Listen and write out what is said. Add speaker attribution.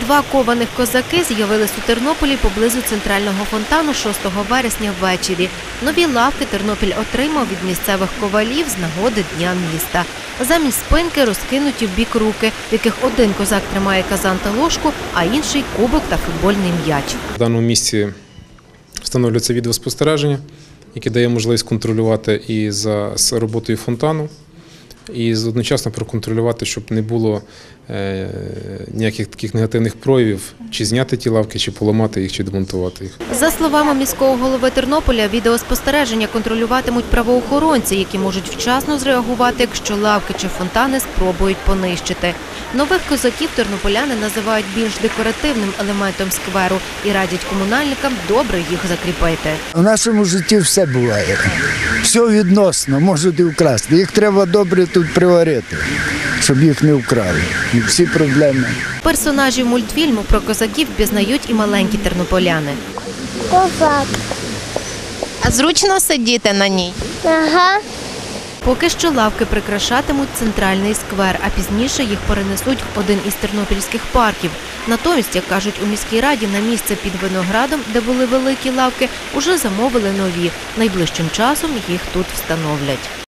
Speaker 1: Два кованих козаки з'явились у Тернополі поблизу центрального фонтану 6 вересня ввечері. Нові лавки Тернопіль отримав від місцевих ковалів з нагоди Дня міста. Замість спинки розкинуті в бік руки, в яких один козак тримає казан та ложку, а інший – кубок та футбольний м'яч.
Speaker 2: В даному місці встановлюється відеоспостереження, яке дає можливість контролювати і за роботою фонтану, і одночасно проконтролювати, щоб не було ніяких таких негативних проявів, чи зняти ті лавки, чи поламати їх, чи демонтувати їх.
Speaker 1: За словами міського голови Тернополя, відеоспостереження контролюватимуть правоохоронці, які можуть вчасно зреагувати, якщо лавки чи фонтани спробують понищити. Нових козаків тернополяни називають більш декоративним елементом скверу і радять комунальникам добре їх закріпити.
Speaker 3: У нашому житті все буває. Все відносно, можуть і вкрасти. Їх треба добре тут приварити, щоб їх не вкрали. І всі проблеми.
Speaker 1: Персонажів мультфільму про козаків пізнають і маленькі тернополяни.
Speaker 4: Козак.
Speaker 1: А зручно сидіти на ній?
Speaker 4: Ага.
Speaker 1: Поки що лавки прикрашатимуть центральний сквер, а пізніше їх перенесуть в один із тернопільських парків. Натомість, як кажуть у міській раді, на місце під Виноградом, де були великі лавки, уже замовили нові. Найближчим часом їх тут встановлять.